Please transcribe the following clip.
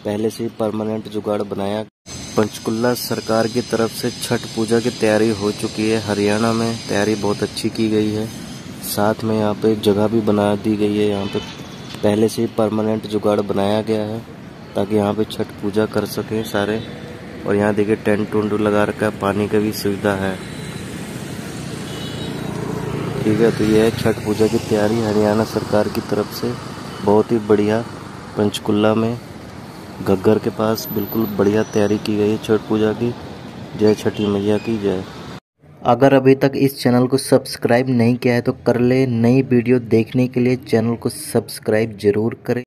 पहले से ही परमानेंट जुगाड़ बनाया। पंचकुला सरकार की तरफ से छठ पूजा की तैयारी हो चुकी है। हरियाणा में तैयारी बहुत अच्छी की गई है। साथ में यहाँ पे जगह भी बना दी गई है। यहाँ पे पहले से ही परमानेंट जुगाड़ बनाया गया है ताकि यहाँ पे छठ पूजा कर सकें सारे। और यहाँ देखिए टेंट टूंट लगा रखा है, पानी का भी सुविधा है। ठीक है, तो ये है छठ पूजा की तैयारी हरियाणा सरकार की तरफ से, बहुत ही बढ़िया। पंचकुला में घग्गर के पास बिल्कुल बढ़िया तैयारी की गई है छठ पूजा की। जय छठी मैया की जय। अगर अभी तक इस चैनल को सब्सक्राइब नहीं किया है तो कर ले। नई वीडियो देखने के लिए चैनल को सब्सक्राइब जरूर करें।